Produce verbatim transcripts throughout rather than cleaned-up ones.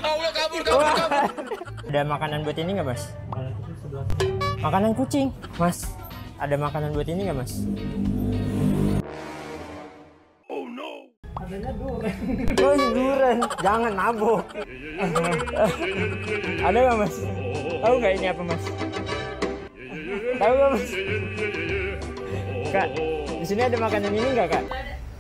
Allah, kabur, kabur, kabur. Ada makanan buat ini nggak, Mas? Makanan kucing, Mas. Ada makanan buat ini nggak, Mas? Oh no. Adanya durian. Oh, durian. Jangan mabuk. Ada nggak, Mas? Tahu nggak ini apa, Mas? Tahu nggak, Mas? Kak, di sini ada makanan ini nggak, Kak?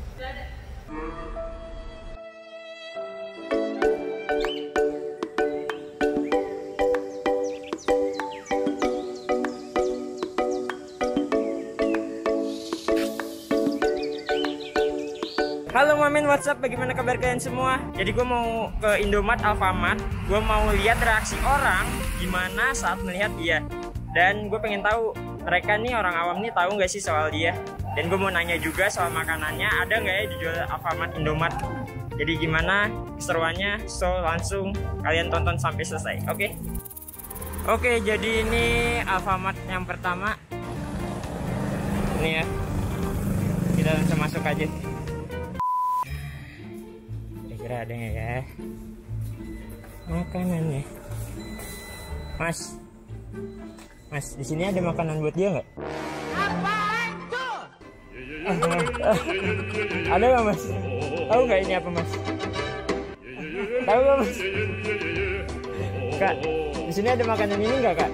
Halo Mamin, what's up? Bagaimana kabar kalian semua? Jadi gue mau ke Indomart, Alfamart. Gue mau lihat reaksi orang gimana saat melihat dia. Dan gue pengen tahu mereka nih, orang awam nih, tahu nggak sih soal dia. Dan gue mau nanya juga soal makanannya, ada nggak ya dijual Alfamart, Indomart. Jadi gimana keseruannya? So langsung kalian tonton sampai selesai, oke? Okay? Oke, okay, jadi ini Alfamart yang pertama. Ini ya, kita langsung masuk aja. Kira-kira ada nggak ya makanannya? Mas, Mas, di sini ada makanan buat dia nggak? Apaan tuh? Ada nggak, Mas? Tahu nggak ini apa, Mas? Tahu nggak, Mas? Kak, di sini ada makanan ini nggak, Kak?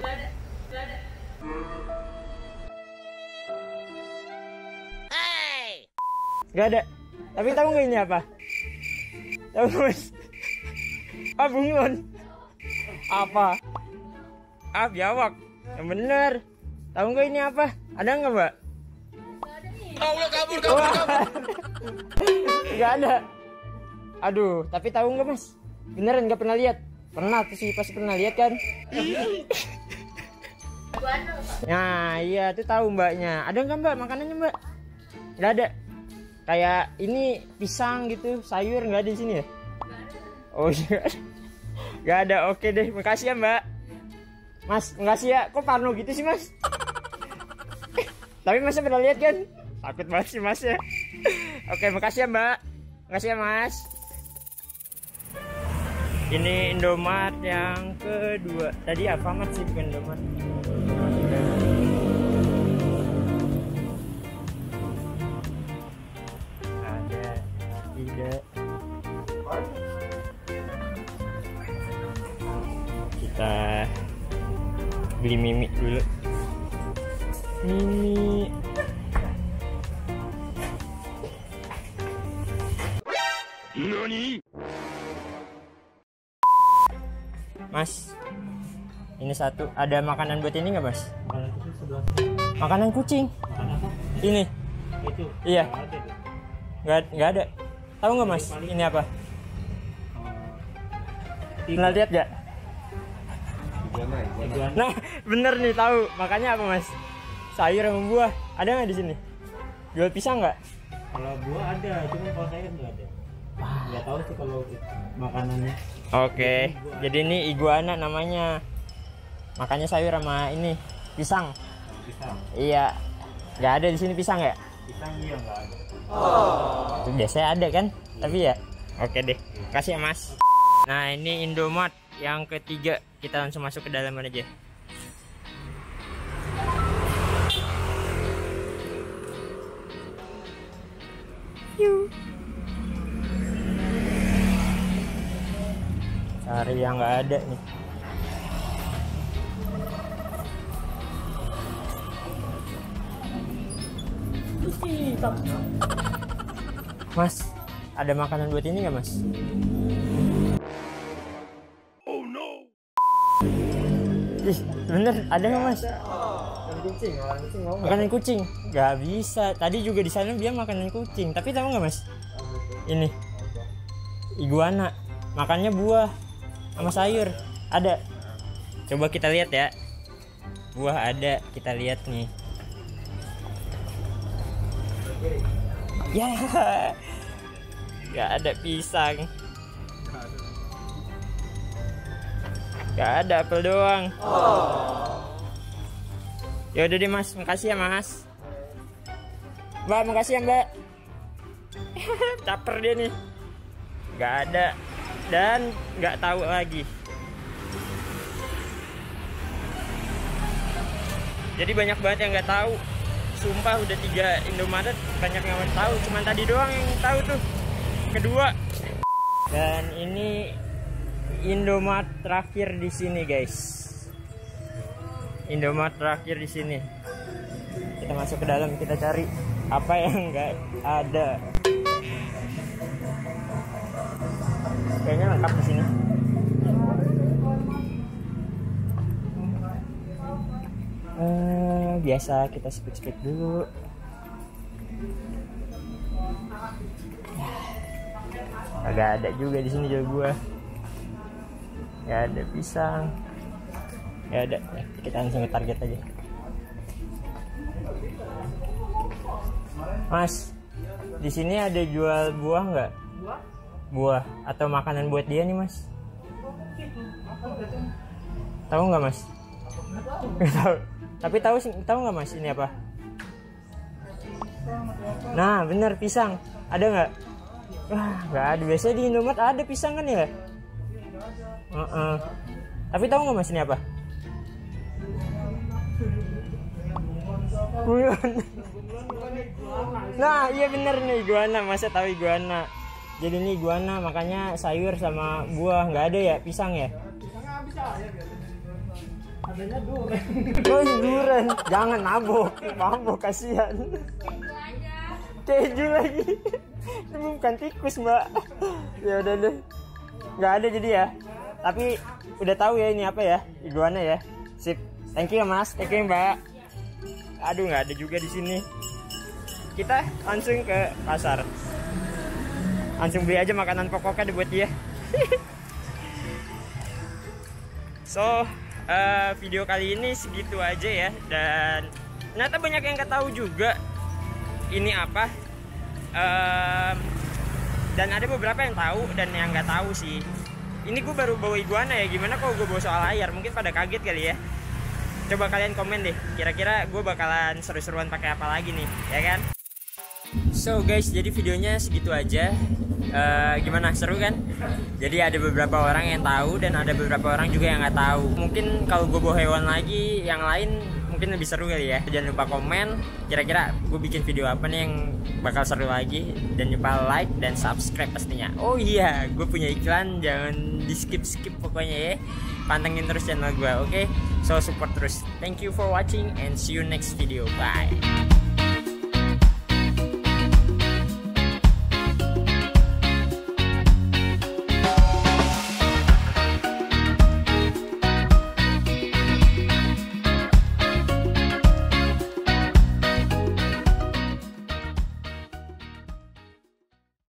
Gak ada. Tapi tahu nggak ini apa? Tahu, Mas? Ah, bunglon. Apa? Ah, biawak. Yang bener. Tahu nggak ini apa? Ada nggak, Mbak? Allah, kabur, kabur, kabur. Nggak ada. Aduh, tapi tahu nggak, Mas? Beneran nggak pernah lihat? Pernah tuh sih, pasti pernah lihat kan? Nah, iya tuh tahu Mbaknya. Ada nggak, Mbak, makanannya, Mbak? Nggak ada. Kayak ini pisang gitu, sayur nggak ada di sini ya? Oh iya, nggak ada. Oke deh, makasih ya Mbak. Mas, makasih ya. Kok parno gitu sih, Mas? Tapi Masnya pernah lihat kan? Takut banget sih Mas ya. Oke, makasih ya Mbak. Makasih ya Mas. Ini Indomart yang kedua. Tadi Alfamart sih, bukan Indomart. Tidak. Kita beli mimi dulu. Mimi. Nani? Mas, ini satu. Ada makanan buat ini nggak, Mas? Makanan kucing. Ini. Itu. Iya. Nggak, nggak ada. Tahu nggak, Mas? Ini apa? Pernah lihat nggak? Nah, bener nih, tahu. Makanya apa, Mas? Sayur sama buah. Ada nggak di sini? Jual pisang nggak? Kalau buah ada, cuma kalau sayur nggak ada. Nggak tahu sih kalau makanannya. Oke, jadi ini iguana namanya. Makanya sayur sama ini pisang. Pisang. Iya. Nggak ada di sini pisang ya? Pisang iya nggak ada. Oh. Itu biasanya ada kan? Tapi ya. Oke deh. Kasih ya, Mas. Nah, ini Indomart yang ketiga. Kita langsung masuk ke dalam aja. Yuk. Cari yang nggak ada nih. Mas, ada makanan buat ini nggak, Mas? Oh no. Ih, bener, ada nggak, Mas? Makanan kucing, makanan kucing mau nggak? Makanan kucing? Nggak bisa. Tadi juga di sana dia makanan kucing. Tapi tahu nggak, Mas? Ini iguana. Makannya buah sama sayur. Ada. Coba kita lihat ya. Buah ada. Kita lihat nih. Ya. Nggak ada pisang. Nggak ada, apel doang. Ya udah deh, Mas. Makasih ya, Mas. Mbak, makasih ya, Mbak. Caper dia nih. Nggak ada. dan nggak tahu lagi. Jadi banyak banget yang nggak tahu. Sumpah udah tiga Indomaret banyak yang nggak tahu. Cuman tadi doang yang tahu tuh. Kedua. Dan ini Indomaret terakhir di sini guys. Indomaret terakhir di sini. Kita masuk ke dalam, kita cari apa yang nggak ada. Kayaknya lengkap di sini. Uh, biasa kita speak-speak dulu. Agak ada juga di sini juga gua. Gak ada pisang. Gak ada. Ya, kita langsung ke target aja. Mas, di sini ada jual buah nggak? Buah atau makanan buat dia nih mas? Tahu nggak mas? Tahu. Tapi tahu tahu nggak mas ini apa? Nah bener, pisang. Ada nggak? Wah nggak ada. Biasanya di Indomaret ada pisang kan ya? Uh -uh. Tapi tahu nggak mas ini apa? Guyon. Nah iya bener nih, iguana. Masa tahu iguana? Jadi ini iguana, makanya sayur sama buah nggak ada ya, pisang ya? Adanya durian. Oh durian, jangan mabuk, mabuk kasihan. Keju lagi. Ini bukan tikus mbak. Ya udah deh, nggak ada jadi ya. Tapi udah tahu ya ini apa ya, iguana ya. Sip, thank you mas, thank you mbak. Aduh nggak ada juga di sini. Kita langsung ke pasar. Langsung beli aja makanan pokoknya buat dia. So uh, video kali ini segitu aja ya. Dan ternyata banyak yang nggak tahu juga ini apa. Um, dan ada beberapa yang tahu dan yang nggak tahu sih. Ini gue baru bawa iguana ya. Gimana kalau gue bawa soal layar? Mungkin pada kaget kali ya. Coba kalian komen deh. Kira-kira gue bakalan seru-seruan pakai apa lagi nih, ya kan? So guys, jadi videonya segitu aja. Uh, gimana, seru kan? Jadi ada beberapa orang yang tahu dan ada beberapa orang juga yang nggak tahu. Mungkin kalau gue bawa hewan lagi yang lain mungkin lebih seru kali ya. Jangan lupa komen kira-kira gue bikin video apa nih yang bakal seru lagi. Dan lupa like dan subscribe pastinya. Oh iya, gue punya iklan, jangan di skip-skip pokoknya ya. Pantengin terus channel gue, oke? Okay? So support terus. Thank you for watching and see you next video. Bye.